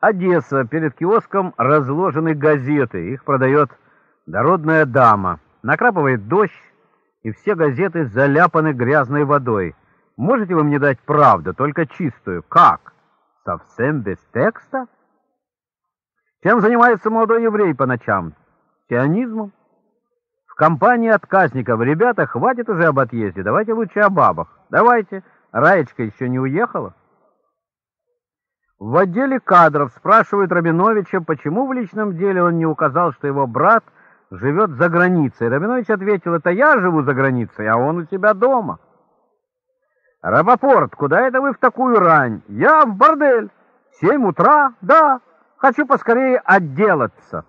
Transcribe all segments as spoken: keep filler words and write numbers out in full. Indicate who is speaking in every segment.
Speaker 1: Одесса. Перед киоском разложены газеты. Их продает дородная дама. Накрапывает дождь, и все газеты заляпаны грязной водой. Можете вы мне дать правду, только чистую? Как? Совсем без текста? Чем занимается молодой еврей по ночам? Сионизмом? В компании отказников. Ребята, хватит уже об отъезде, давайте лучше о бабах. Давайте. Раечка еще не уехала? В отделе кадров спрашивают Рабиновича, почему в личном деле он не указал, что его брат живет за границей. Рабинович ответил: это я живу за границей, а он у себя дома. Рапопорт, куда это вы в такую рань? Я в бордель. Семь утра? Да. Хочу поскорее отделаться.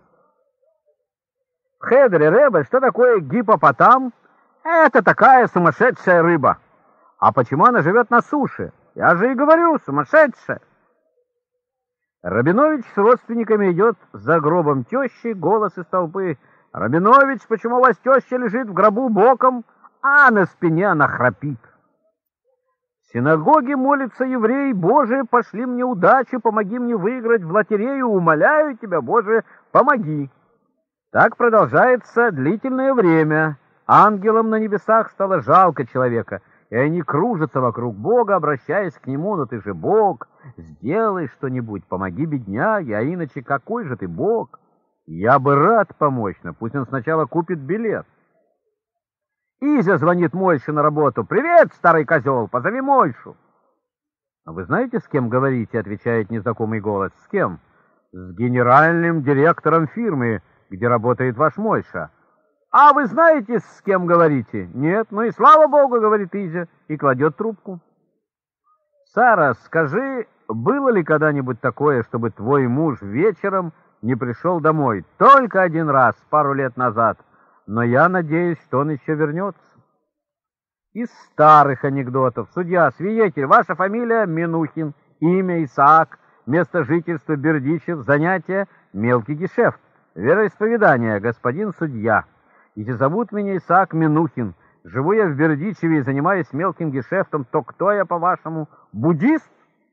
Speaker 1: В Хедере, Ребе, что такое гипопотам? Это такая сумасшедшая рыба. А почему она живет на суше? Я же и говорю, сумасшедшая. Рабинович с родственниками идет за гробом тещи, голос из толпы: Рабинович, почему у вас теща лежит в гробу боком, а на спине она храпит? В синагоге молится еврей: Боже, пошли мне удачи, помоги мне выиграть в лотерею, умоляю тебя, Боже, помоги. Так продолжается длительное время. Ангелам на небесах стало жалко человека, и они кружатся вокруг Бога, обращаясь к Нему: ну ты же Бог, сделай что-нибудь, помоги бедняге, а иначе какой же ты Бог? Я бы рад помочь, но пусть он сначала купит билет. Изя звонит Мойше на работу: «Привет, старый козел, позови Мойшу». «А вы знаете, с кем говорите?» — отвечает незнакомый голос. «С кем?» «С генеральным директором фирмы, где работает ваш Мойша». «А вы знаете, с кем говорите?» «Нет, ну и слава богу», — говорит Изя, и кладет трубку. «Сара, скажи, было ли когда-нибудь такое, чтобы твой муж вечером не пришел домой?» «Только один раз, пару лет назад, но я надеюсь, что он еще вернется». Из старых анекдотов. Судья, свидетель, ваша фамилия Минухин, имя Исаак, место жительства Бердичев, занятие мелкий гешефт, вероисповедание господин судья. Если зовут меня Исаак Минухин, живу я в Бердичеве и занимаюсь мелким гешефтом, то кто я, по-вашему, буддист?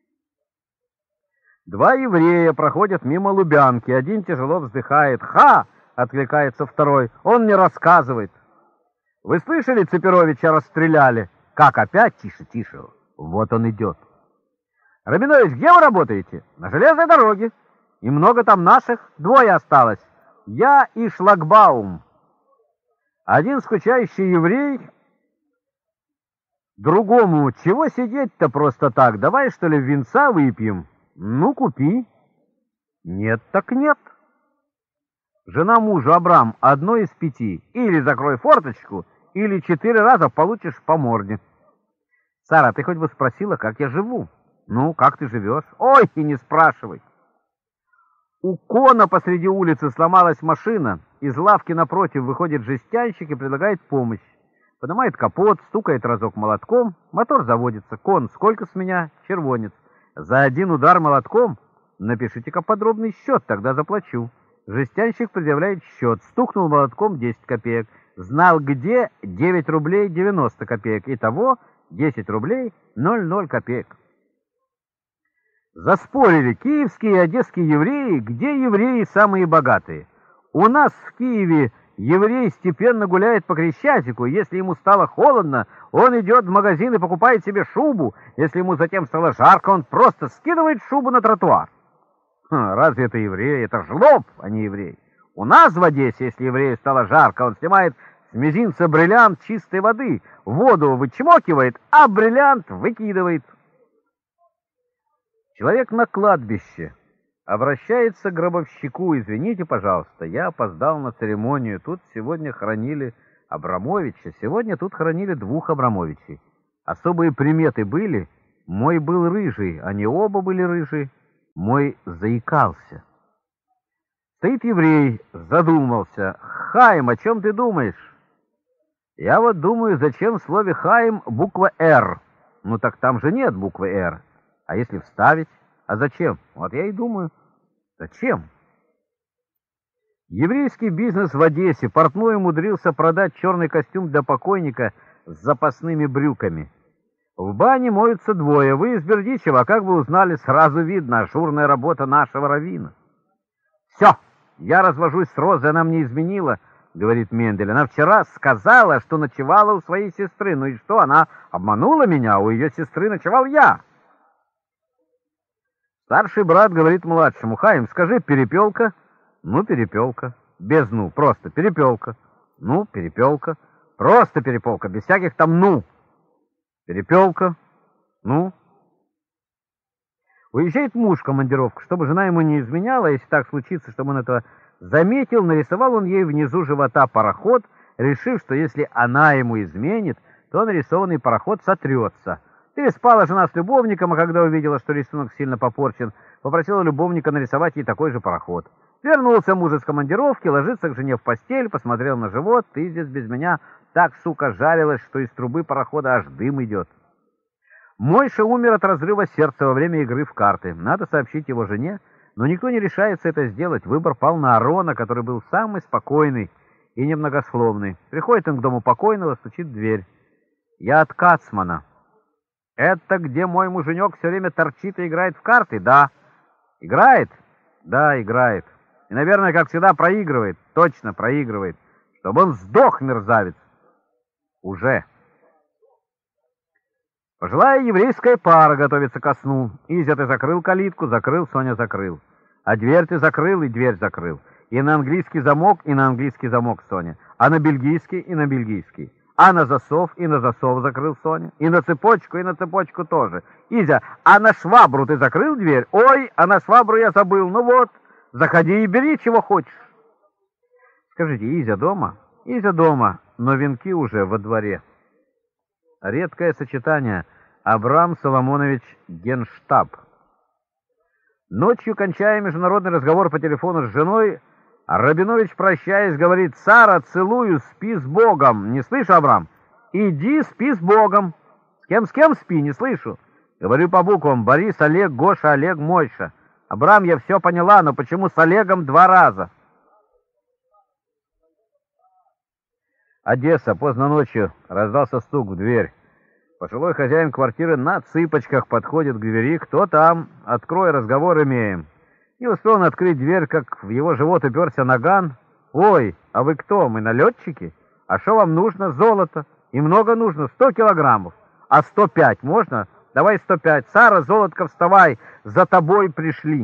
Speaker 1: Два еврея проходят мимо Лубянки, один тяжело вздыхает. «Ха!» — откликается второй. Он мне рассказывает. «Вы слышали, Цепировича расстреляли?» «Как опять?» «Тише, тише. Вот он идет». «Рабинович, где вы работаете?» «На железной дороге». «И много там наших?» «Двое осталось. Я и Шлагбаум». Один скучающий еврей другому: «Чего сидеть-то просто так? Давай, что ли, винца выпьем?» «Ну, купи». «Нет, так нет». Жена мужу: Абрам, одно из пяти. Или закрой форточку, или четыре раза получишь по морде. Сара, ты хоть бы спросила, как я живу? Ну, как ты живешь? Ой, и не спрашивай. У Кона посреди улицы сломалась машина. Из лавки напротив выходит жестянщик и предлагает помощь. Поднимает капот, стукает разок молотком, мотор заводится. Кон: сколько с меня? Червонец. За один удар молотком? Напишите-ка подробный счет, тогда заплачу. Жестянщик предъявляет счет. Стукнул молотком — десять копеек. Знал где — девять рублей девяносто копеек. Итого десять рублей ноль ноль копеек. Заспорили киевские и одесские евреи, где евреи самые богатые. У нас в Киеве еврей степенно гуляет по Крещатику. Если ему стало холодно, он идет в магазин и покупает себе шубу. Если ему затем стало жарко, он просто скидывает шубу на тротуар. Ха, разве это еврей? Это жлоб, а не еврей. У нас в Одессе, если еврею стало жарко, он снимает с мизинца бриллиант чистой воды, воду вычмокивает, а бриллиант выкидывает. Человек на кладбище обращается к гробовщику: «Извините, пожалуйста, я опоздал на церемонию. Тут сегодня хоронили Абрамовича. Сегодня тут хоронили двух Абрамовичей. Особые приметы были. Мой был рыжий, они оба были рыжие. Мой заикался». Стоит еврей, задумался. «Хаим, о чем ты думаешь?» «Я вот думаю, зачем в слове Хаим буква «Р»?» «Ну так там же нет буквы «Р». А если вставить? А зачем?» «Вот я и думаю, зачем?» Еврейский бизнес в Одессе. Портной умудрился продать черный костюм для покойника с запасными брюками. В бане моются двое. Вы из Бердичева, как вы узнали, сразу видно, ажурная работа нашего раввина. Все, я развожусь с Розой, она мне изменила, говорит Мендель. Она вчера сказала, что ночевала у своей сестры. Ну и что, она обманула меня, у ее сестры ночевал я. Старший брат говорит младшему: Хаим, скажи, перепелка? Ну, перепелка. Без ну, просто перепелка. Ну, перепелка. Просто перепелка, без всяких там ну. Перепелка. Ну. Уезжает муж в командировку, чтобы жена ему не изменяла. Если так случится, чтобы он этого заметил, нарисовал он ей внизу живота пароход, решив, что если она ему изменит, то нарисованный пароход сотрется. Переспала жена с любовником, а когда увидела, что рисунок сильно попорчен, попросила любовника нарисовать ей такой же пароход. Вернулся муж из командировки, ложится к жене в постель, посмотрел на живот: ты здесь без меня так, сука, жарилась, что из трубы парохода аж дым идет. Мойша умер от разрыва сердца во время игры в карты. Надо сообщить его жене, но никто не решается это сделать. Выбор пал на Арона, который был самый спокойный и немногословный. Приходит он к дому покойного, стучит в дверь. «Я от Кацмана». «Это где мой муженек все время торчит и играет в карты?» «Да». «Играет?» «Да, играет. И, наверное, как всегда, проигрывает». «Точно проигрывает. Чтобы он сдох, мерзавец». «Уже». Пожилая еврейская пара готовится ко сну. Изя, ты закрыл калитку? Закрыл, Соня, закрыл. А дверь ты закрыл, и дверь закрыл. И на английский замок, и на английский замок, Соня. А на бельгийский, и на бельгийский. А на засов, и на засов закрыл, Соня. И на цепочку, и на цепочку тоже. Изя, а на швабру ты закрыл дверь? Ой, а на швабру я забыл. Ну вот, заходи и бери, чего хочешь. Скажите, Изя дома? Изя дома, но венки уже во дворе. Редкое сочетание. Абрам Соломонович Генштаб. Ночью, кончая международный разговор по телефону с женой, Рабинович, прощаясь, говорит: «Сара, целую, спи с Богом». «Не слышу, Абрам». «Иди, спи с Богом». «С кем, с кем спи? Не слышу». Говорю по буквам: Борис, Олег, Гоша, Олег, Мойша. «Абрам, я все поняла, но почему с Олегом два раза?» Одесса. Поздно ночью раздался стук в дверь. Пожилой хозяин квартиры на цыпочках подходит к двери. «Кто там? Открой, разговор имеем». Не успел он открыть дверь, как в его живот уперся наган. «Ой, а вы кто? Мы налетчики? А что вам нужно? Золото. И много нужно, сто килограммов. А сто пять можно? Давай сто пять. Сара, золотко, вставай, за тобой пришли».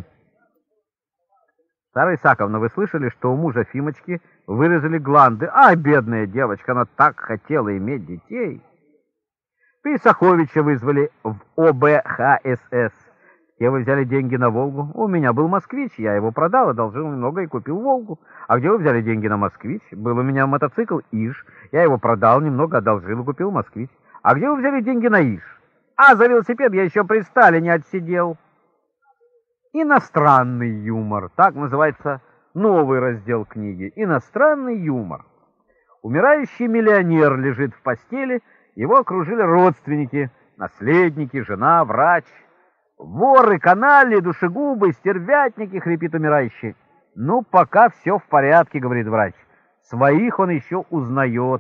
Speaker 1: Сара Исаковна, вы слышали, что у мужа Фимочки вырезали гланды? А, бедная девочка, она так хотела иметь детей. Писаховича вызвали в О Б Х С С. Где вы взяли деньги на Волгу? У меня был москвич, я его продал, одолжил немного и купил Волгу. А где вы взяли деньги на москвич? Был у меня мотоцикл Иж, я его продал, немного одолжил и купил москвич. А где вы взяли деньги на Иж? А за велосипед я еще при Сталине отсидел. Иностранный юмор. Так называется новый раздел книги. Иностранный юмор. Умирающий миллионер лежит в постели, его окружили родственники, наследники, жена, врач. Воры, канали, душегубы, стервятники, хрипит умирающий. Ну, пока все в порядке, говорит врач. Своих он еще узнает.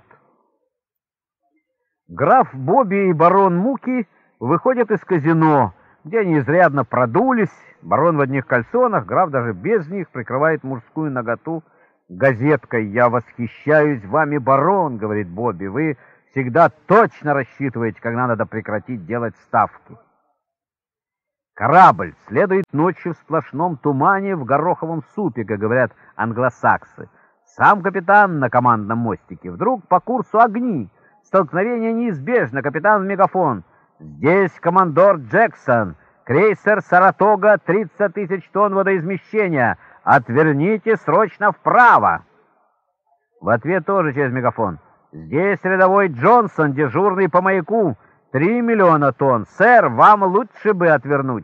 Speaker 1: Граф Бобби и барон Муки выходят из казино, где они изрядно продулись. Барон в одних кальсонах, граф даже без них прикрывает мужскую наготу газеткой. «Я восхищаюсь вами, барон», — говорит Бобби. «Вы всегда точно рассчитываете, когда надо прекратить делать ставки». Корабль следует ночью в сплошном тумане в гороховом супе, как говорят англосаксы. Сам капитан на командном мостике. Вдруг по курсу огни. Столкновение неизбежно. Капитан в мегафон: «Здесь командор Джексон. Крейсер «Саратога», тридцать тысяч тонн водоизмещения. Отверните срочно вправо». В ответ тоже через мегафон: «Здесь рядовой Джонсон, дежурный по маяку. Три миллиона тонн. Сэр, вам лучше бы отвернуть».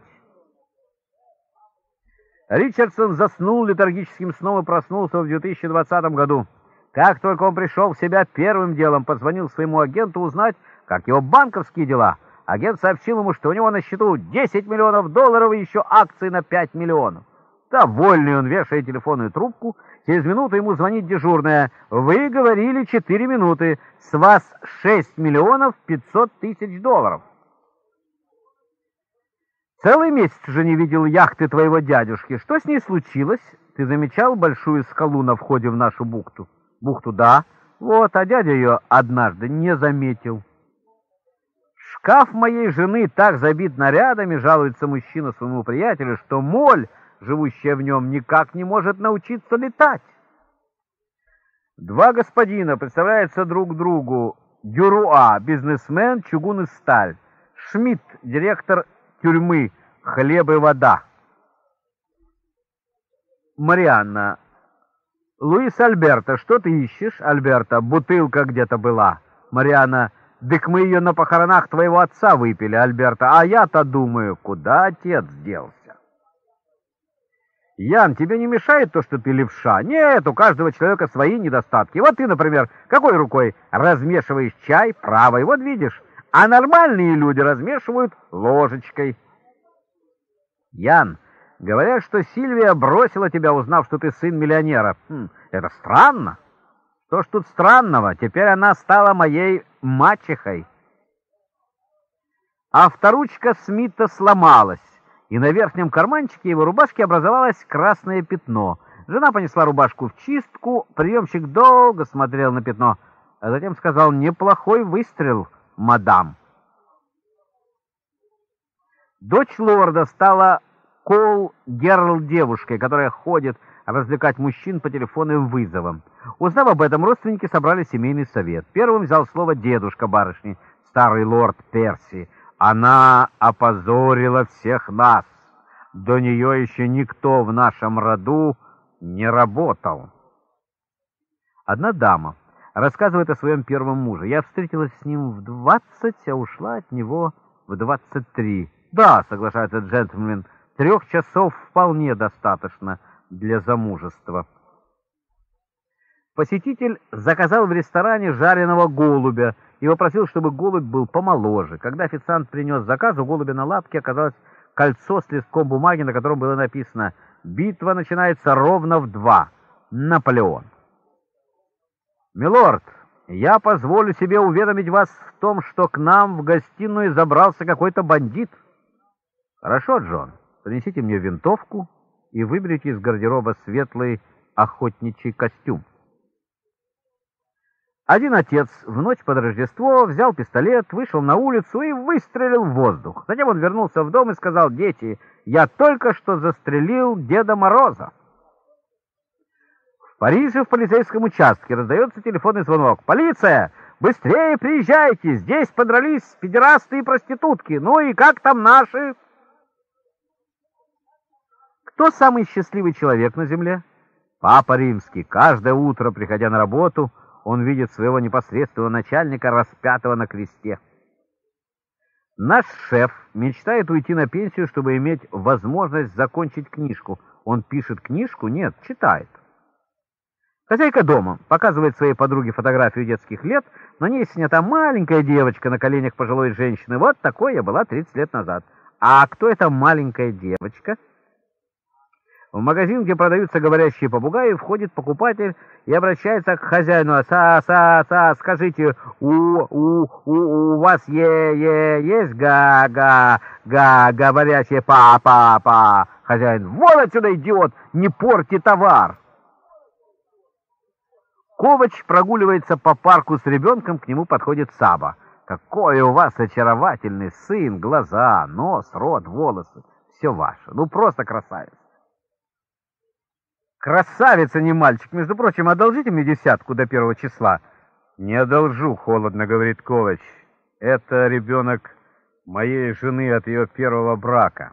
Speaker 1: Ричардсон заснул летаргическим сном и проснулся в две тысячи двадцатом году. Как только он пришел в себя, первым делом позвонил своему агенту узнать, как его банковские дела. Агент сообщил ему, что у него на счету десять миллионов долларов и еще акции на пять миллионов. Довольный он вешает телефонную трубку. Через минуту ему звонит дежурная: «Вы говорили четыре минуты. С вас шесть миллионов пятьсот тысяч долларов». Целый месяц уже не видел яхты твоего дядюшки. Что с ней случилось? Ты замечал большую скалу на входе в нашу бухту? Бухту, да. Вот, а дядя ее однажды не заметил. Шкаф моей жены так забит нарядами, жалуется мужчина своему приятелю, что моль, живущая в нем, никак не может научиться летать. Два господина представляются друг другу. Дюруа, бизнесмен, чугун и сталь. Шмидт, директор тюрьмы, хлеб и вода. Марианна. Луис Альберто, что ты ищешь? Альберто, бутылка где-то была. Марианна. Дык мы ее на похоронах твоего отца выпили, Альберто. А я-то думаю, куда отец делся? Ян, тебе не мешает то, что ты левша? Нет, у каждого человека свои недостатки. Вот ты, например, какой рукой размешиваешь чай? Правой, вот видишь. А нормальные люди размешивают ложечкой. Ян, говорят, что Сильвия бросила тебя, узнав, что ты сын миллионера. Хм, это странно. Что ж тут странного? Теперь она стала моей мачехой. Авторучка Смита сломалась, и на верхнем карманчике его рубашки образовалось красное пятно. Жена понесла рубашку в чистку, приемщик долго смотрел на пятно, а затем сказал: «Неплохой выстрел, мадам». Дочь лорда стала колл-герл девушкой, которая ходит развлекать мужчин по телефонным вызовам. Узнав об этом, родственники собрали семейный совет. Первым взял слово дедушка барышни, старый лорд Перси. Она опозорила всех нас. До нее еще никто в нашем роду не работал. Одна дама рассказывает о своем первом муже. Я встретилась с ним в двадцать, а ушла от него в двадцать три. Да, соглашается джентльмен, трех часов вполне достаточно для замужества. Посетитель заказал в ресторане жареного голубя и попросил, чтобы голубь был помоложе. Когда официант принес заказ, у голубя на лапке оказалось кольцо с листком бумаги, на котором было написано: «Битва начинается ровно в два. Наполеон». «Милорд, я позволю себе уведомить вас в том, что к нам в гостиную забрался какой-то бандит». «Хорошо, Джон, принесите мне винтовку и выберите из гардероба светлый охотничий костюм». Один отец в ночь под Рождество взял пистолет, вышел на улицу и выстрелил в воздух. Затем он вернулся в дом и сказал: «Дети, я только что застрелил Деда Мороза». В Париже в полицейском участке раздается телефонный звонок. «Полиция! Быстрее приезжайте! Здесь подрались педерасты и проститутки! Ну и как там наши?» Кто самый счастливый человек на земле? Папа Римский. Каждое утро, приходя на работу, он видит своего непосредственного начальника, распятого на кресте. Наш шеф мечтает уйти на пенсию, чтобы иметь возможность закончить книжку. Он пишет книжку? Нет, читает. Хозяйка дома показывает своей подруге фотографию детских лет. На ней снята маленькая девочка на коленях пожилой женщины. Вот такой я была тридцать лет назад. А кто эта маленькая девочка? В магазин, где продаются говорящие попугаи, входит покупатель и обращается к хозяину. «Са-са-са, скажите, у, у, у, у вас е, е, есть га-га-га говорящие па-па-па?» Хозяин: «Вон отсюда, идиот, не порти товар!» Ковач прогуливается по парку с ребенком, к нему подходит Саба. «Какой у вас очаровательный сын! Глаза, нос, рот, волосы — все ваше. Ну, просто красавец!» «Красавица, не мальчик. Между прочим, одолжите мне десятку до первого числа». «Не одолжу», — холодно говорит Ковач. «Это ребенок моей жены от ее первого брака».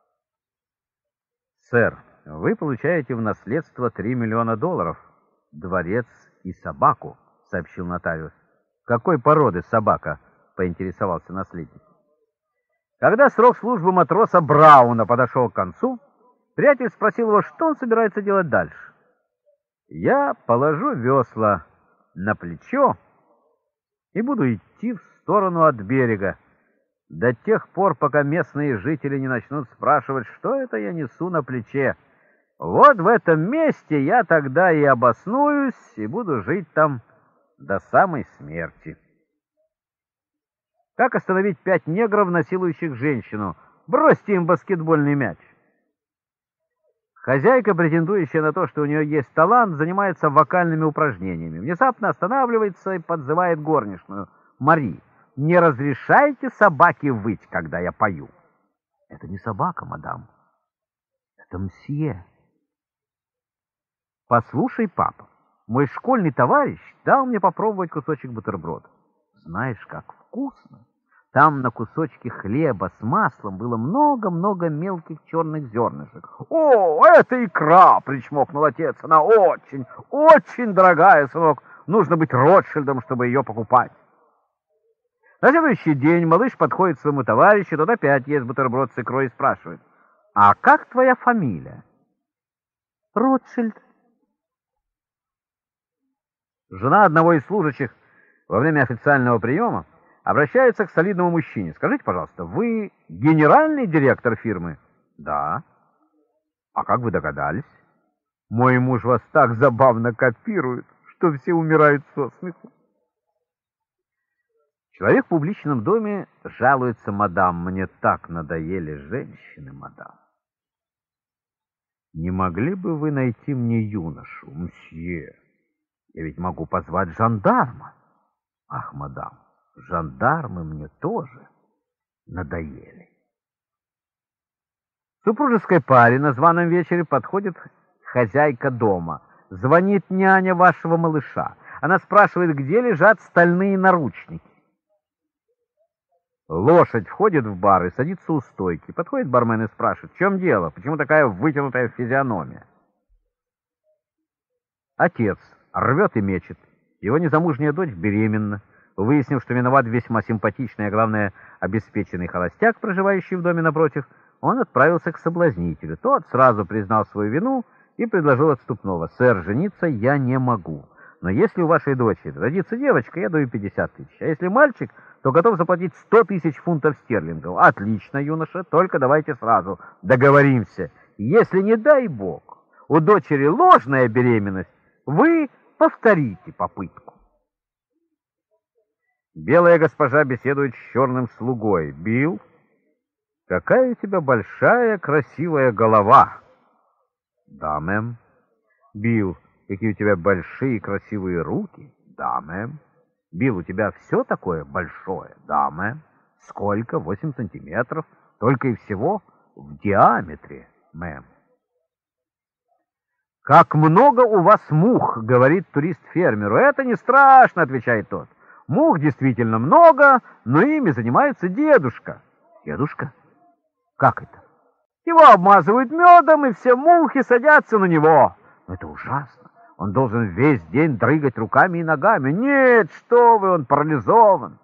Speaker 1: «Сэр, вы получаете в наследство три миллиона долларов, дворец и собаку», — сообщил нотариус. «Какой породы собака?» — поинтересовался наследник. Когда срок службы матроса Брауна подошел к концу, приятель спросил его, что он собирается делать дальше. «Я положу весла на плечо и буду идти в сторону от берега до тех пор, пока местные жители не начнут спрашивать, что это я несу на плече. Вот в этом месте я тогда и обоснуюсь и буду жить там до самой смерти». Как остановить пять негров, насилующих женщину? Бросьте им баскетбольный мяч. Хозяйка, претендующая на то, что у нее есть талант, занимается вокальными упражнениями. Внезапно останавливается и подзывает горничную. «Мари, не разрешайте собаке выть, когда я пою». «Это не собака, мадам. Это мсье». «Послушай, папа, мой школьный товарищ дал мне попробовать кусочек бутерброда. Знаешь, как вкусно! Там на кусочке хлеба с маслом было много-много мелких черных зернышек». «О, это икра!» — причмокнул отец. «Она очень, очень дорогая, сынок. Нужно быть Ротшильдом, чтобы ее покупать». На следующий день малыш подходит к своему товарищу, тот опять ест бутерброд с икрой и спрашивает: «А как твоя фамилия?» «Ротшильд». Жена одного из служащих во время официального приема обращается к солидному мужчине. «Скажите, пожалуйста, вы генеральный директор фирмы?» «Да». «А как вы догадались?» «Мой муж вас так забавно копирует, что все умирают со смеху». Человек в публичном доме жалуется: «Мадам, мне так надоели женщины, мадам». «Не могли бы вы найти мне юношу, мсье? Я ведь могу позвать жандарма». «Ах, мадам, жандармы мне тоже надоели». В супружеской паре на званом вечере подходит хозяйка дома. Звонит няня вашего малыша. Она спрашивает, где лежат стальные наручники. Лошадь входит в бар и садится у стойки. Подходит бармен и спрашивает: «В чем дело? Почему такая вытянутая физиономия?» Отец рвет и мечет. Его незамужняя дочь беременна. Выяснив, что виноват весьма симпатичный, а главное, обеспеченный холостяк, проживающий в доме напротив, он отправился к соблазнителю. Тот сразу признал свою вину и предложил отступного: «Сэр, жениться я не могу. Но если у вашей дочери родится девочка, я даю пятьдесят тысяч. А если мальчик, то готов заплатить сто тысяч фунтов стерлингов». «Отлично, юноша, только давайте сразу договоримся. Если, не дай бог, у дочери ложная беременность, вы повторите попытку». Белая госпожа беседует с черным слугой. «Билл, какая у тебя большая красивая голова». «Да, мэм». «Билл, какие у тебя большие красивые руки». «Да, мэм». «Билл, у тебя все такое большое». «Да, мэм». «Сколько? Восемь сантиметров? Только и всего?» «В диаметре, мэм». «Как много у вас мух», — говорит турист фермеру. «Это не страшно», — отвечает тот. «Мух действительно много, но ими занимается дедушка». «Дедушка? Как это?» «Его обмазывают медом, и все мухи садятся на него». «Это ужасно. Он должен весь день дрыгать руками и ногами». «Нет, что вы, он парализован».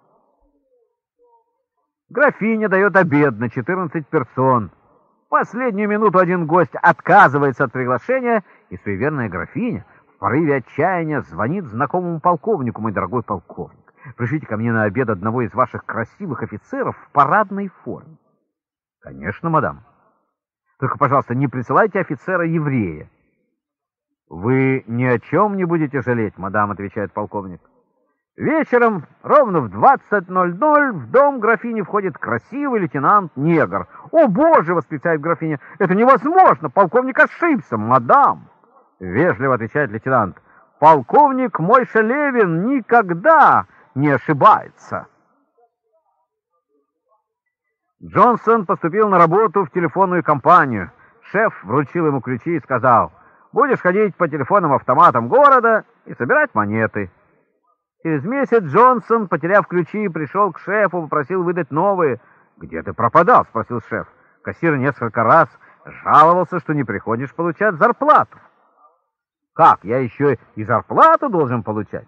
Speaker 1: Графиня дает обед на четырнадцать персон. В последнюю минуту один гость отказывается от приглашения, и суеверная графиня в порыве отчаяния звонит знакомому полковнику: «Мой дорогой полковник, пришлите ко мне на обед одного из ваших красивых офицеров в парадной форме». «Конечно, мадам. Только, пожалуйста, не присылайте офицера-еврея». «Вы ни о чем не будете жалеть, мадам», — отвечает полковник. Вечером, ровно в двадцать ноль ноль, в дом графини входит красивый лейтенант-негр. «О, боже!» — восклицает графиня. «Это невозможно! Полковник ошибся!» «Мадам!» — вежливо отвечает лейтенант. «Полковник Мойша Левин никогда не ошибается!» Джонсон поступил на работу в телефонную компанию. Шеф вручил ему ключи и сказал: «Будешь ходить по телефонным автоматам города и собирать монеты». Через месяц Джонсон, потеряв ключи, пришел к шефу, попросил выдать новые. «Где ты пропадал?» — спросил шеф. Кассир несколько раз жаловался, что не приходишь получать зарплату. «Как, я еще и зарплату должен получать?»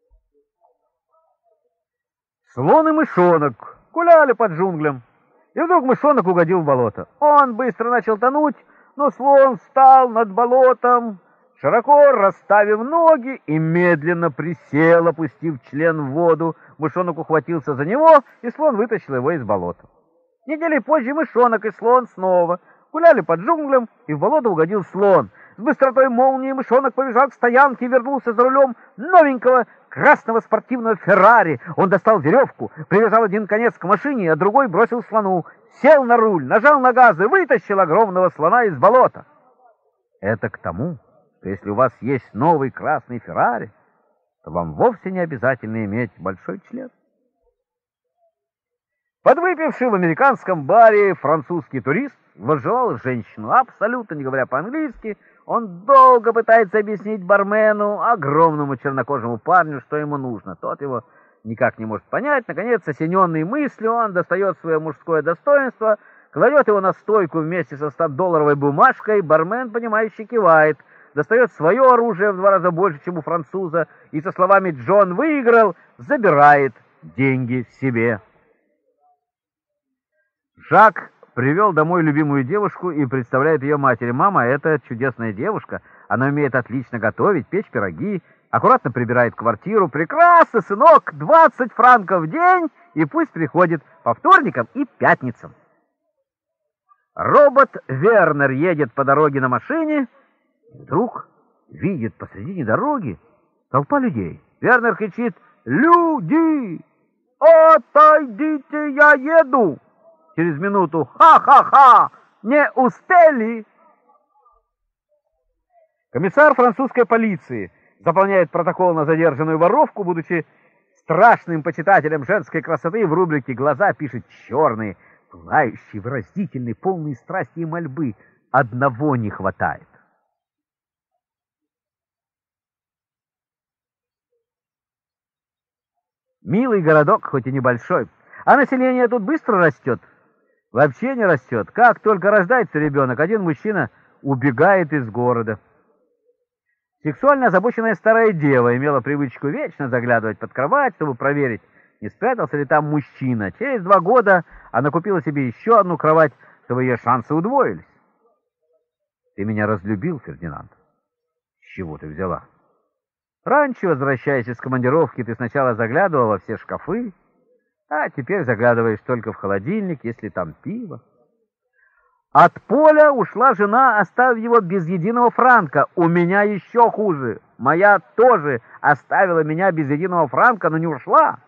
Speaker 1: Слон и мышонок гуляли под джунглям, и вдруг мышонок угодил в болото. Он быстро начал тонуть, но слон встал над болотом, широко расставив ноги, и медленно присел, опустив член в воду. Мышонок ухватился за него, и слон вытащил его из болота. Недели позже мышонок и слон снова гуляли по джунглям, и в болото угодил слон. С быстротой молнии мышонок побежал к стоянке и вернулся за рулем новенького красного спортивного Феррари. Он достал веревку, привязал один конец к машине, а другой бросил слону, сел на руль, нажал на газ и вытащил огромного слона из болота. Это к тому, что если у вас есть новый красный Феррари, то вам вовсе не обязательно иметь большой член. Подвыпивший в американском баре французский турист возжелал женщину. Абсолютно не говоря по-английски, он долго пытается объяснить бармену, огромному чернокожему парню, что ему нужно. Тот его никак не может понять. Наконец, осененный мыслью, он достает свое мужское достоинство, кладет его на стойку вместе со стодолларовой бумажкой. Бармен, понимающе кивает, достает свое оружие в два раза больше, чем у француза, и со словами «Джон выиграл» забирает деньги себе. Жак привел домой любимую девушку и представляет ее матери. «Мама, это чудесная девушка. Она умеет отлично готовить, печь пироги, аккуратно прибирает квартиру. Прекрасно, сынок, двадцать франков в день, и пусть приходит по вторникам и пятницам». Робот Вернер едет по дороге на машине, и вдруг видит посредине дороги толпа людей. Вернер кричит: «Люди! Отойдите, я еду!» Через минуту: «Ха-ха-ха! Не успели!» Комиссар французской полиции заполняет протокол на задержанную воровку, будучи страшным почитателем женской красоты, в рубрике «Глаза» пишет черные, пылающие, выразительные, полные страсти и мольбы. Одного не хватает. Милый городок, хоть и небольшой, а население тут быстро растет. Вообще не растет. Как только рождается ребенок, один мужчина убегает из города. Сексуально озабоченная старая дева имела привычку вечно заглядывать под кровать, чтобы проверить, не спрятался ли там мужчина. Через два года она купила себе еще одну кровать, чтобы ее шансы удвоились. «Ты меня разлюбил, Фердинанд?» «С чего ты взяла?» «Раньше, возвращаясь из командировки, ты сначала заглядывал во все шкафы, а теперь заглядываешь только в холодильник, если там пиво». От Поля ушла жена, оставив его без единого франка. У меня еще хуже. Моя тоже оставила меня без единого франка, но не ушла.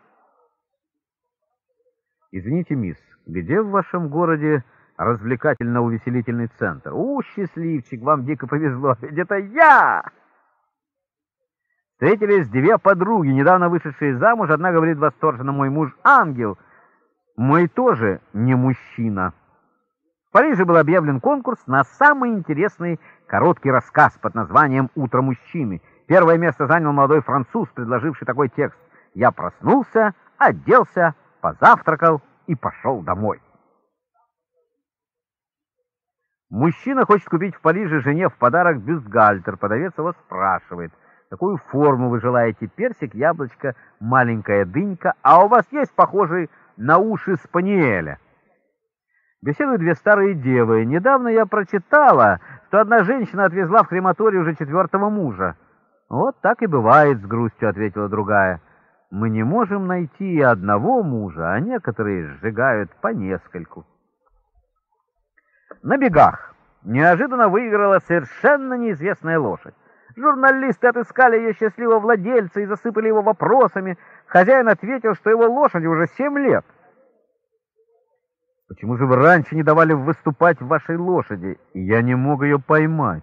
Speaker 1: Извините, мисс, где в вашем городе развлекательно-увеселительный центр? У, счастливчик, вам дико повезло, ведь это я! Встретились две подруги, недавно вышедшие замуж. Одна говорит восторженно: «Мой муж ангел». Мой тоже не мужчина. В Париже был объявлен конкурс на самый интересный короткий рассказ под названием «Утро мужчины». Первое место занял молодой француз, предложивший такой текст: «Я проснулся, оделся, позавтракал и пошел домой». Мужчина хочет купить в Париже жене в подарок бюстгальтер. Продавец его спрашивает: «Какую форму вы желаете? Персик, яблочко, маленькая дынька? А у вас есть похожий на уши спаниеля?» Беседуют две старые девы. «Недавно я прочитала, что одна женщина отвезла в крематорий уже четвертого мужа». «Вот так и бывает, — с грустью ответила другая. Мы не можем найти и одного мужа, а некоторые сжигают по нескольку». На бегах неожиданно выиграла совершенно неизвестная лошадь. Журналисты отыскали ее счастливого владельца и засыпали его вопросами. Хозяин ответил, что его лошади уже семь лет. «Почему же вы раньше не давали выступать вашей лошади? И я не мог ее поймать».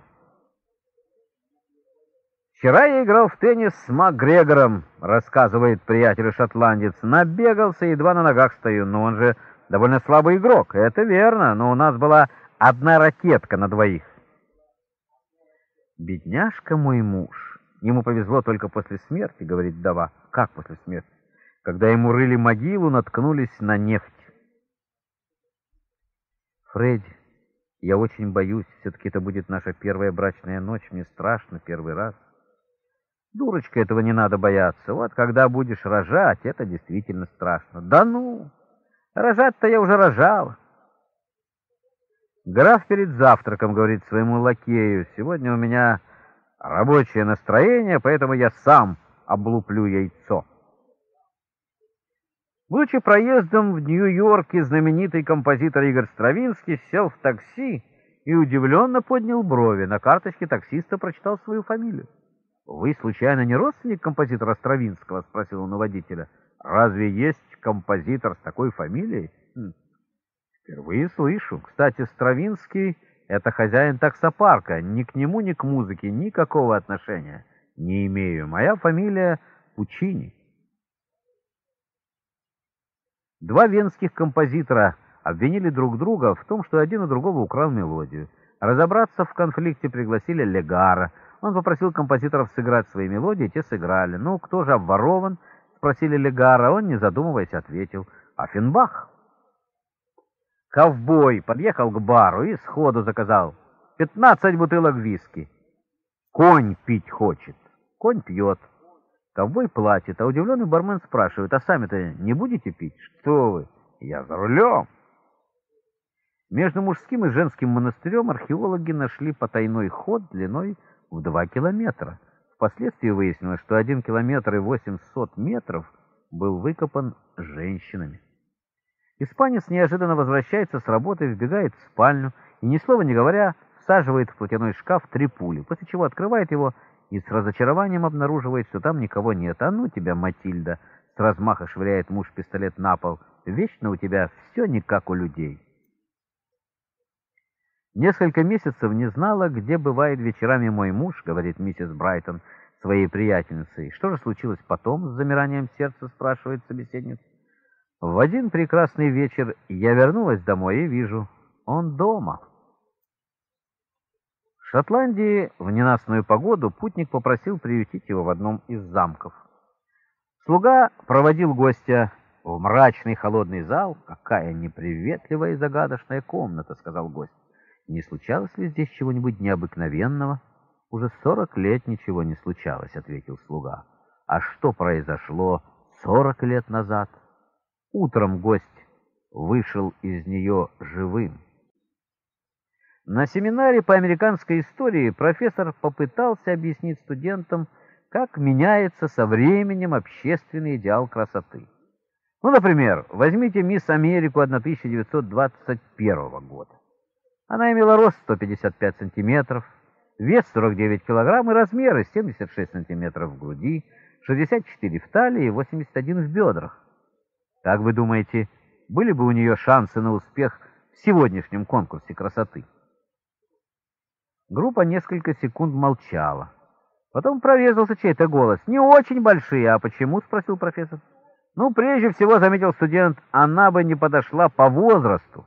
Speaker 1: «Вчера я играл в теннис с МакГрегором, — рассказывает приятель-шотландец. Набегался, едва на ногах стою, но он же довольно слабый игрок». «Это верно, но у нас была одна ракетка на двоих». «Бедняжка мой муж. Ему повезло только после смерти, — говорит вдова». «Как после смерти?» «Когда ему рыли могилу, наткнулись на нефть». «Фредди, я очень боюсь. Все-таки это будет наша первая брачная ночь. Мне страшно первый раз». «Дурочка, этого не надо бояться. Вот когда будешь рожать, это действительно страшно». «Да ну, рожать-то я уже рожала». Граф перед завтраком говорит своему лакею: «Сегодня у меня рабочее настроение, поэтому я сам облуплю яйцо». Будучи проездом в Нью-Йорке, знаменитый композитор Игорь Стравинский сел в такси и удивленно поднял брови. На карточке таксиста прочитал свою фамилию. «Вы, случайно, не родственник композитора Стравинского?» — спросил он у водителя. «Разве есть композитор с такой фамилией?» хм. «Впервые слышу. Кстати, Стравинский — это хозяин таксопарка. Ни к нему, ни к музыке никакого отношения не имею. Моя фамилия Пучини». Два венских композитора обвинили друг друга в том, что один у другого украл мелодию. Разобраться в конфликте пригласили Легара. Он попросил композиторов сыграть свои мелодии, те сыграли. «Ну, кто же обворован?» — спросили Легара. Он, не задумываясь, ответил: «Оффенбах». Ковбой подъехал к бару и сходу заказал пятнадцать бутылок виски. Конь пить хочет. Конь пьет. Ковбой платит, а удивленный бармен спрашивает: «А сами-то не будете пить?» «Что вы? Я за рулем». Между мужским и женским монастырем археологи нашли потайной ход длиной в два километра. Впоследствии выяснилось, что один километр и восемьсот метров был выкопан женщинами. Испанец неожиданно возвращается с работы, вбегает в спальню и, ни слова не говоря, всаживает в платяной шкаф три пули, после чего открывает его и с разочарованием обнаруживает, что там никого нет. «А ну тебя, Матильда!» — с размаха швыряет муж пистолет на пол. «Вечно у тебя все не как у людей». «Несколько месяцев не знала, где бывает вечерами мой муж», — говорит миссис Брайтон своей приятельнице. «Что же случилось потом?» — с замиранием сердца спрашивает собеседница. «В один прекрасный вечер я вернулась домой и вижу, он дома». В Шотландии в ненастную погоду путник попросил приютить его в одном из замков. Слуга проводил гостя в мрачный холодный зал. «Какая неприветливая и загадочная комната», — сказал гость. «Не случалось ли здесь чего-нибудь необыкновенного?» «Уже сорок лет ничего не случалось», — ответил слуга. «А что произошло сорок лет назад?» Утром гость вышел из нее живым. На семинаре по американской истории профессор попытался объяснить студентам, как меняется со временем общественный идеал красоты. Ну, например, возьмите мисс Америку тысяча девятьсот двадцать первого года. Она имела рост сто пятьдесят пять сантиметров, вес сорок девять килограмм и размеры семьдесят шесть сантиметров в груди, шестьдесят четыре в талии и восемьдесят один в бедрах. Как вы думаете, были бы у нее шансы на успех в сегодняшнем конкурсе красоты? Группа несколько секунд молчала. Потом прорезался чей-то голос. «Не очень большие, а почему?» — спросил профессор. «Ну, прежде всего, — заметил студент, — она бы не подошла по возрасту».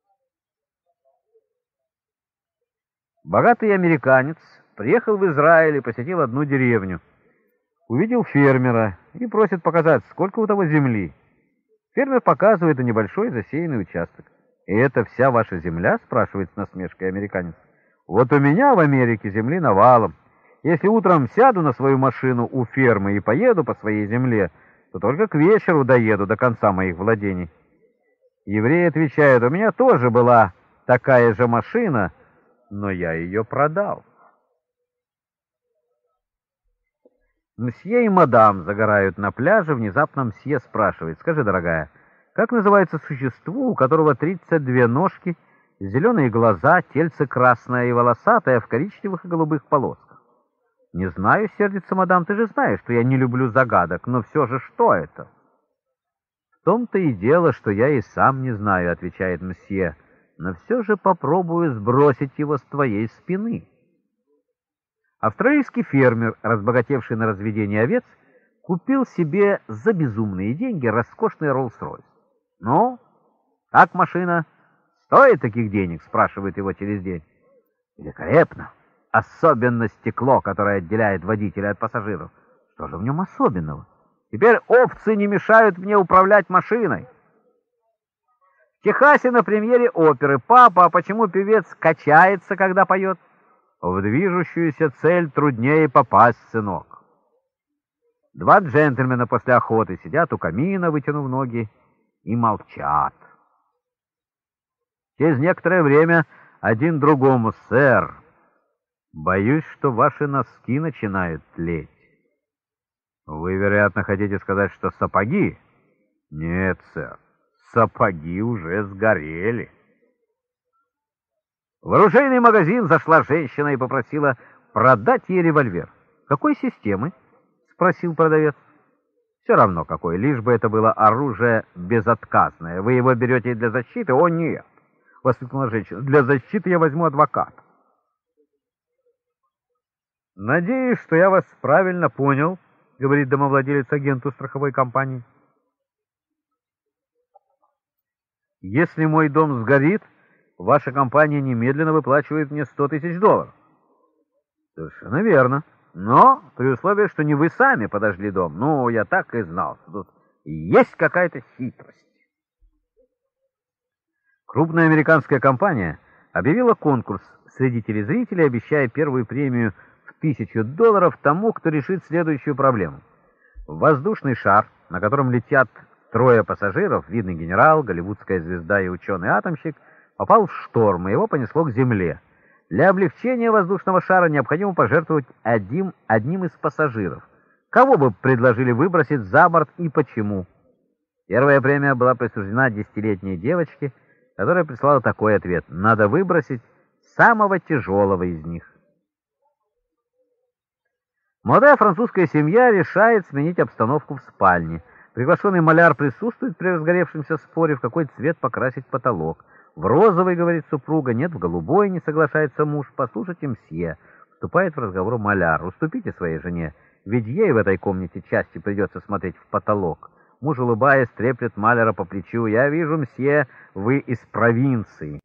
Speaker 1: Богатый американец приехал в Израиль и посетил одну деревню. Увидел фермера и просит показать, сколько у того земли. Фермер показывает на небольшой засеянный участок. «И это вся ваша земля?» — спрашивает с насмешкой американец. «Вот у меня в Америке земли навалом. Если утром сяду на свою машину у фермы и поеду по своей земле, то только к вечеру доеду до конца моих владений». Еврей отвечает: «У меня тоже была такая же машина, но я ее продал». Мсье и мадам загорают на пляже. Внезапно мсье спрашивает: «Скажи, дорогая, как называется существо, у которого тридцать две ножки, зеленые глаза, тельце красное и волосатое в коричневых и голубых полосках?» «Не знаю, — сердится мадам, — ты же знаешь, что я не люблю загадок, но все же что это?» «В том-то и дело, что я и сам не знаю, — отвечает мсье, — но все же попробую сбросить его с твоей спины». Австралийский фермер, разбогатевший на разведение овец, купил себе за безумные деньги роскошный Роллс-Ройс. «Ну, как машина? Стоит таких денег?» — спрашивает его через день. «Великолепно! Особенно стекло, которое отделяет водителя от пассажиров». «Что же в нем особенного?» «Теперь овцы не мешают мне управлять машиной». В Техасе на премьере оперы: «Папа, а почему певец качается, когда поет?» «В движущуюся цель труднее попасть, сынок». Два джентльмена после охоты сидят у камина, вытянув ноги, и молчат. Через некоторое время один другому: «Сэр, боюсь, что ваши носки начинают тлеть». «Вы, вероятно, хотите сказать, что сапоги?» «Нет, сэр, сапоги уже сгорели». В оружейный магазин зашла женщина и попросила продать ей револьвер. «Какой системы?» — спросил продавец. «Все равно какой, лишь бы это было оружие безотказное. Вы его берете для защиты?» «О, нет!» — воскликнула женщина. «Для защиты я возьму адвоката». «Надеюсь, что я вас правильно понял», — говорит домовладелец агенту страховой компании. «Если мой дом сгорит, ваша компания немедленно выплачивает мне сто тысяч долларов». «Совершенно верно. Но при условии, что не вы сами подожгли дом». «Ну, я так и знал, что тут есть какая-то хитрость». Крупная американская компания объявила конкурс среди телезрителей, обещая первую премию в тысячу долларов тому, кто решит следующую проблему. Воздушный шар, на котором летят трое пассажиров, видный генерал, голливудская звезда и ученый-атомщик, попал в шторм, и его понесло к земле. Для облегчения воздушного шара необходимо пожертвовать одним, одним из пассажиров. Кого бы предложили выбросить за борт и почему? Первая премия была присуждена десятилетней девочке, которая прислала такой ответ: надо выбросить самого тяжелого из них. Молодая французская семья решает сменить обстановку в спальне. Приглашенный маляр присутствует при разгоревшемся споре, в какой цвет покрасить потолок. В розовый, говорит супруга, нет, в голубой, не соглашается муж. Послушайте, мсье, вступает в разговор маляр, уступите своей жене, ведь ей в этой комнате части придется смотреть в потолок. Муж, улыбаясь, треплет маляра по плечу. Я вижу, мсье, вы из провинции.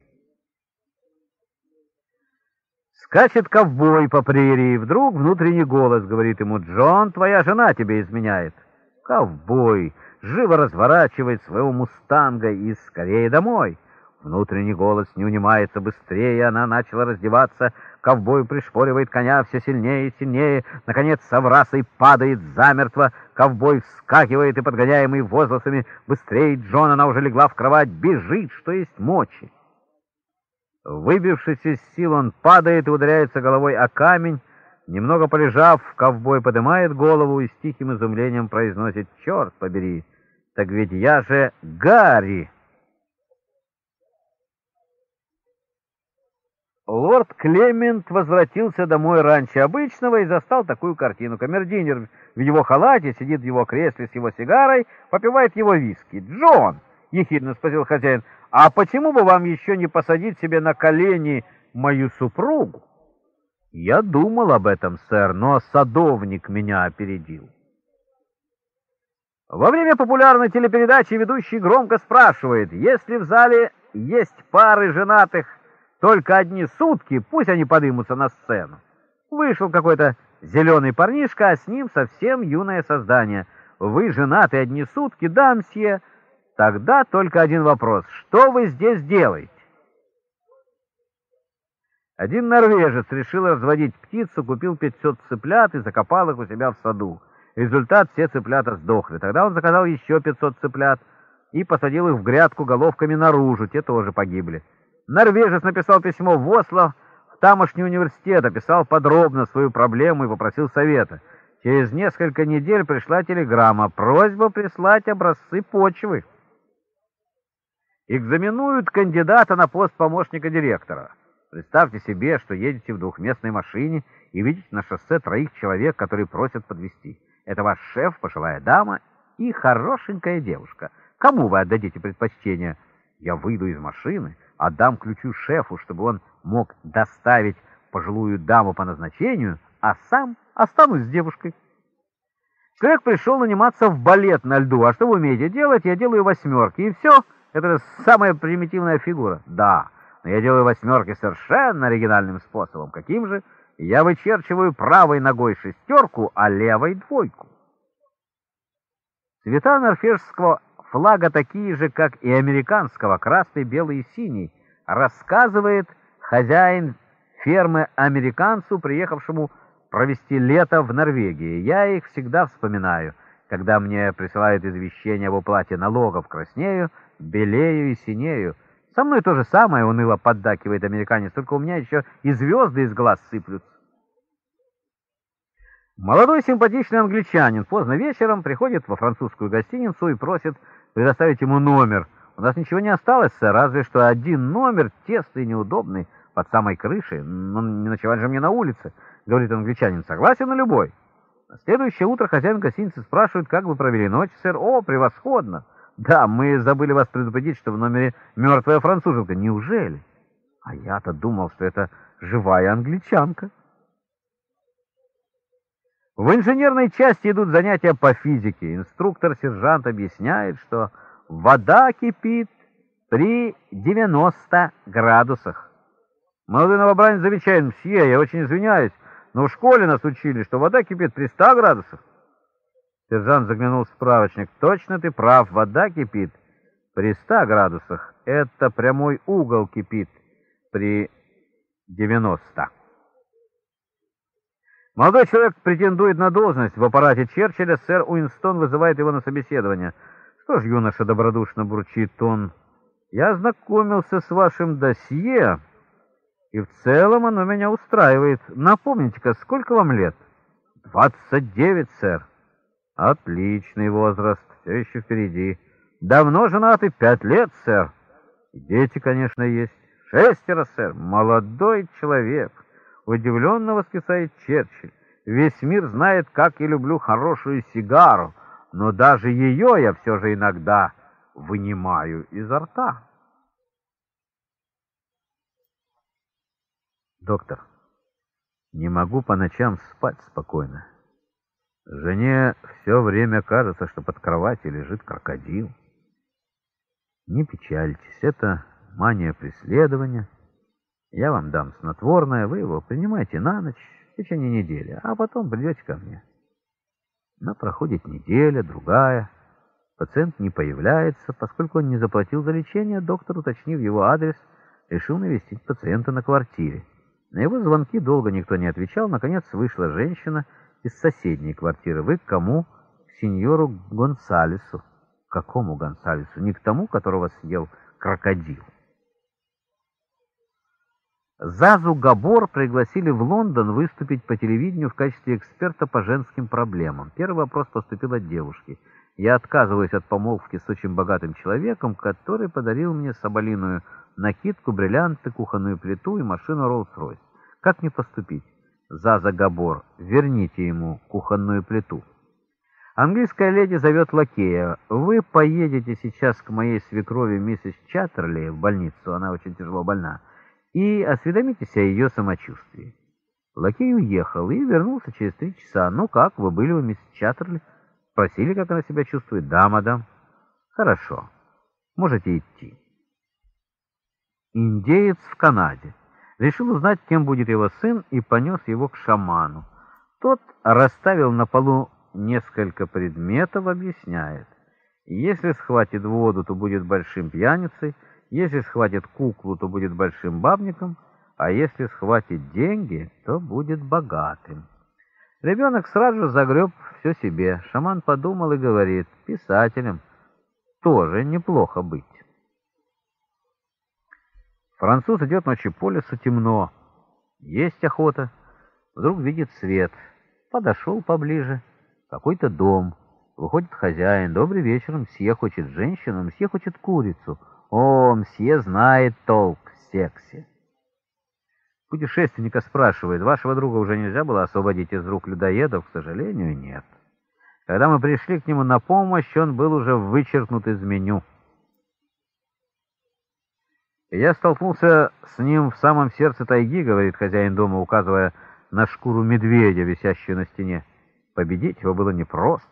Speaker 1: Скачет ковбой по прерии, вдруг внутренний голос говорит ему: «Джон, твоя жена тебе изменяет». Ковбой живо разворачивает своего мустанга и скорее домой. Внутренний голос не унимается, быстрее она начала раздеваться. Ковбой пришпоривает коня все сильнее и сильнее. Наконец соврасой падает замертво. Ковбой вскакивает и, подгоняемый возгласами «Быстрее, Джон!», она уже легла в кровать, бежит, что есть мочи. Выбившись из сил, он падает и ударяется головой о камень. Немного полежав, ковбой поднимает голову и с тихим изумлением произносит: «Черт побери, так ведь я же Гарри!» Лорд Клемент возвратился домой раньше обычного и застал такую картину. Камердинер в его халате сидит в его кресле с его сигарой, попивает его виски. «Джон!» — ехидно спросил хозяин. «А почему бы вам еще не посадить себе на колени мою супругу?» «Я думал об этом, сэр, но садовник меня опередил». Во время популярной телепередачи ведущий громко спрашивает: если в зале есть пары женатых только одни сутки, пусть они подымутся на сцену. Вышел какой-то зеленый парнишка, а с ним совсем юное создание. «Вы женаты одни сутки?» «Да, мсье». «Тогда только один вопрос: что вы здесь делаете?» Один норвежец решил разводить птицу, купил пятьсот цыплят и закопал их у себя в саду. Результат: все цыплята сдохли. Тогда он заказал еще пятьсот цыплят и посадил их в грядку головками наружу, те тоже погибли. Норвежец написал письмо в Осло, в тамошний университет, описал подробно свою проблему и попросил совета. Через несколько недель пришла телеграмма: просьба прислать образцы почвы. Экзаменуют кандидата на пост помощника директора. Представьте себе, что едете в двухместной машине и видите на шоссе троих человек, которые просят подвезти. Это ваш шеф, пожилая дама и хорошенькая девушка. Кому вы отдадите предпочтение? Я выйду из машины, отдам ключи шефу, чтобы он мог доставить пожилую даму по назначению, а сам останусь с девушкой. Человек пришел наниматься в балет на льду. А что вы умеете делать? Я делаю восьмерки, и все. Это же самая примитивная фигура. Да, но я делаю восьмерки совершенно оригинальным способом. Каким же? Я вычерчиваю правой ногой шестерку, а левой двойку. Цвета норвежского флага такие же, как и американского: красный, белый и синий, рассказывает хозяин фермы американцу, приехавшему провести лето в Норвегии. Я их всегда вспоминаю, когда мне присылают извещение об уплате налогов. Краснею, белею и синею. Со мной то же самое, уныло поддакивает американец, только у меня еще и звезды из глаз сыплются. Молодой симпатичный англичанин поздно вечером приходит во французскую гостиницу и просит предоставить ему номер. «У нас ничего не осталось, сэр, разве что один номер, тесный и неудобный. под самой крышей. Ну, не ночевать же мне на улице, говорит англичанин. Согласен на любой. На следующее утро хозяин гостиницы спрашивает, как вы провели ночь, сэр. О, превосходно. Да, мы забыли вас предупредить, что в номере мертвая француженка. Неужели? А я-то думал, что это живая англичанка. В инженерной части идут занятия по физике. Инструктор-сержант объясняет, что вода кипит при девяноста градусах. Молодой новобранец замечает: мсье, я очень извиняюсь, но в школе нас учили, что вода кипит при ста градусах. Сержант заглянул в справочник. Точно ты прав, вода кипит при ста градусах. Это прямой угол кипит при девяноста. Молодой человек претендует на должность в аппарате Черчилля. Сэр Уинстон вызывает его на собеседование. Что ж, юноша, добродушно бурчит он, я ознакомился с вашим досье, и в целом оно меня устраивает. Напомните-ка, сколько вам лет? Двадцать девять, сэр. Отличный возраст, все еще впереди. Давно женаты? Пять лет, сэр. Дети, конечно, есть. Шестеро, сэр. Молодой человек. Удивленно восклицает Черчилль. Весь мир знает, как я люблю хорошую сигару, но даже ее я все же иногда вынимаю изо рта. Доктор, не могу по ночам спать спокойно. Жене все время кажется, что под кроватью лежит крокодил. Не печальтесь, это мания преследования. Я вам дам снотворное, вы его принимайте на ночь в течение недели, а потом придете ко мне. Но проходит неделя, другая. Пациент не появляется. Поскольку он не заплатил за лечение, доктор, уточнив его адрес, решил навестить пациента на квартире. На его звонки долго никто не отвечал. Наконец вышла женщина из соседней квартиры. Вы к кому? К сеньору Гонсалесу. К какому Гонсалесу? Не к тому, которого съел крокодил. Зазу Габор пригласили в Лондон выступить по телевидению в качестве эксперта по женским проблемам. Первый вопрос поступил от девушки. Я отказываюсь от помолвки с очень богатым человеком, который подарил мне соболиную накидку, бриллианты, кухонную плиту и машину Роллс-Ройс. Как мне поступить? Заза Габор: верните ему кухонную плиту. Английская леди зовет лакея. Вы поедете сейчас к моей свекрови миссис Чаттерли в больницу, она очень тяжело больна, и осведомитесь о ее самочувствии. Лакей уехал и вернулся через три часа. Ну как, вы были у мисс Чаттерли? Спросили, как она себя чувствует? Да, мадам. Хорошо, можете идти. Индеец в Канаде решил узнать, кем будет его сын, и понес его к шаману. Тот расставил на полу несколько предметов, объясняет. Если схватит воду, то будет большим пьяницей, если схватит куклу, то будет большим бабником, а если схватит деньги, то будет богатым. Ребенок сразу же загреб все себе. Шаман подумал и говорит: писателем тоже неплохо быть. Француз идет ночью по лесу, темно. Есть охота. Вдруг видит свет. Подошел поближе. Какой-то дом. Выходит хозяин. Добрый вечер, мсье хочет женщину, мсье хочет курицу. О, мсье знает толк в сексе. Путешественника спрашивает: вашего друга уже нельзя было освободить из рук людоедов? К сожалению, нет. Когда мы пришли к нему на помощь, он был уже вычеркнут из меню. И я столкнулся с ним в самом сердце тайги, говорит хозяин дома, указывая на шкуру медведя, висящую на стене. Победить его было непросто.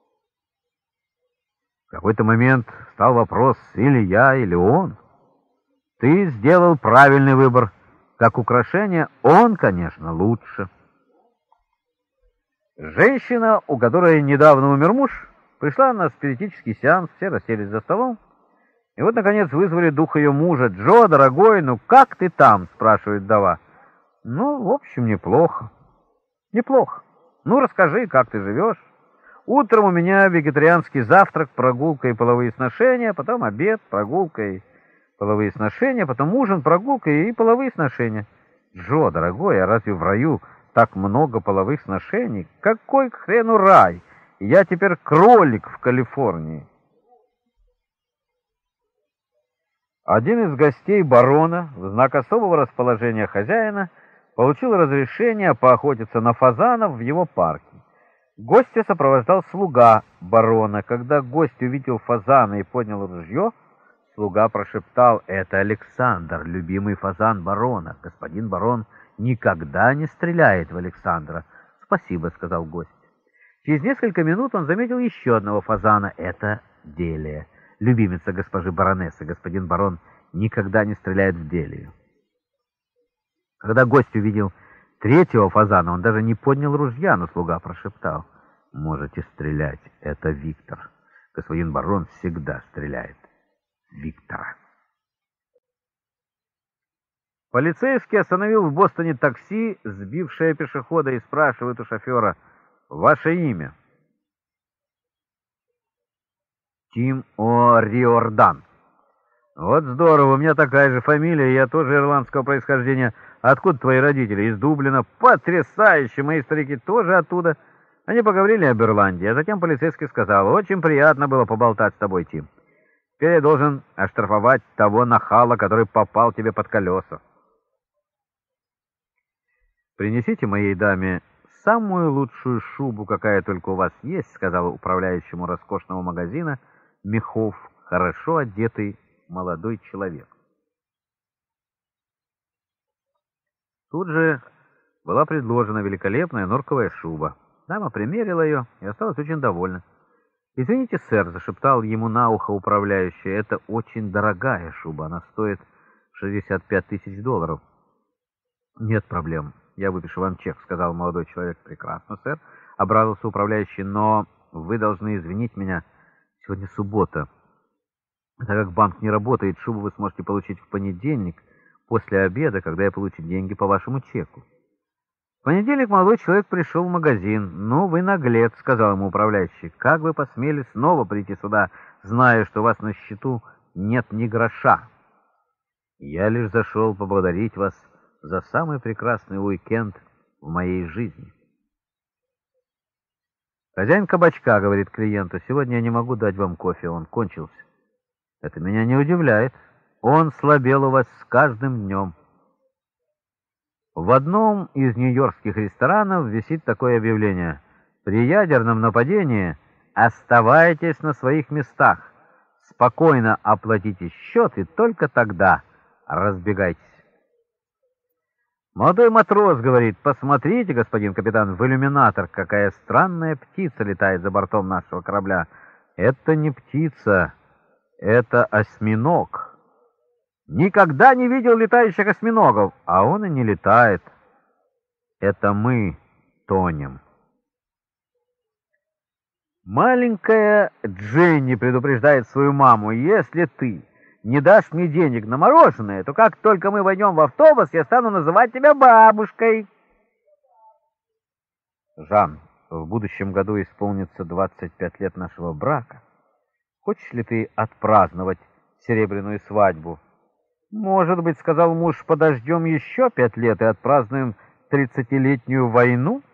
Speaker 1: В какой-то момент стал вопрос: или я, или он. Ты сделал правильный выбор. Как украшение он, конечно, лучше. Женщина, у которой недавно умер муж, пришла на спиритический сеанс, все расселись за столом. И вот, наконец, вызвали дух ее мужа. «Джо, дорогой, ну как ты там?» — спрашивает вдова. «Ну, в общем, неплохо». «Неплохо. Ну, расскажи, как ты живешь?» «Утром у меня вегетарианский завтрак, прогулка и половые сношения, потом обед, прогулка и половые сношения, потом ужин, прогулка и половые сношения». «Джо, дорогой, а разве в раю так много половых сношений? Какой к хрену рай? Я теперь кролик в Калифорнии». Один из гостей барона в знак особого расположения хозяина получил разрешение поохотиться на фазанов в его парке. Гостя сопровождал слуга барона. Когда гость увидел фазана и поднял ружье, слуга прошептал: «Это Александр, любимый фазан барона. Господин барон никогда не стреляет в Александра». «Спасибо», — сказал гость. Через несколько минут он заметил еще одного фазана. «Это Делия, любимица госпожи баронессы. Господин барон никогда не стреляет в Делию». Когда гость увидел третьего фазана, он даже не поднял ружья, но слуга прошептал: «Можете стрелять, это Виктор. Господин барон всегда стреляет в Виктора». Полицейский остановил в Бостоне такси, сбившее пешехода, и спрашивает у шофера: «Ваше имя?» «Тим О'Риордан». «Вот здорово, у меня такая же фамилия, я тоже ирландского происхождения. Откуда твои родители?» «Из Дублина». «Потрясающе! Мои старики тоже оттуда». Они поговорили об Ирландии, а затем полицейский сказал: «Очень приятно было поболтать с тобой, Тим. Теперь я должен оштрафовать того нахала, который попал тебе под колеса». «Принесите моей даме самую лучшую шубу, какая только у вас есть», — сказал управляющему роскошного магазина мехов хорошо одетый молодой человек. Тут же была предложена великолепная норковая шуба. Дама примерила ее и осталась очень довольна. «Извините, сэр», — зашептал ему на ухо управляющий, — «это очень дорогая шуба, она стоит шестьдесят пять тысяч долларов». «Нет проблем, я выпишу вам чек», — сказал молодой человек. «Прекрасно, сэр», — обрадовался управляющий, — «но вы должны извинить меня, сегодня суббота. Так как банк не работает, шубу вы сможете получить в понедельник после обеда, когда я получу деньги по вашему чеку». В понедельник молодой человек пришел в магазин. «Ну, вы наглец», — сказал ему управляющий. «Как вы посмели снова прийти сюда, зная, что у вас на счету нет ни гроша?» «Я лишь зашел поблагодарить вас за самый прекрасный уикенд в моей жизни». «Хозяин кабачка говорит клиенту: сегодня я не могу дать вам кофе, он кончился». «Это меня не удивляет. Он слабел у вас с каждым днем». В одном из нью-йоркских ресторанов висит такое объявление: «При ядерном нападении оставайтесь на своих местах, спокойно оплатите счет и только тогда разбегайтесь». Молодой матрос говорит: «Посмотрите, господин капитан, в иллюминатор, какая странная птица летает за бортом нашего корабля». «Это не птица, это осьминог». «Никогда не видел летающих осьминогов». «А он и не летает. Это мы тонем». Маленькая Дженни предупреждает свою маму: «Если ты не дашь мне денег на мороженое, то как только мы войдем в автобус, я стану называть тебя бабушкой». «Жан, в будущем году исполнится двадцать пять лет нашего брака. Хочешь ли ты отпраздновать серебряную свадьбу?» «Может быть, — сказал муж, — подождем еще пять лет и отпразднуем тридцатилетнюю войну».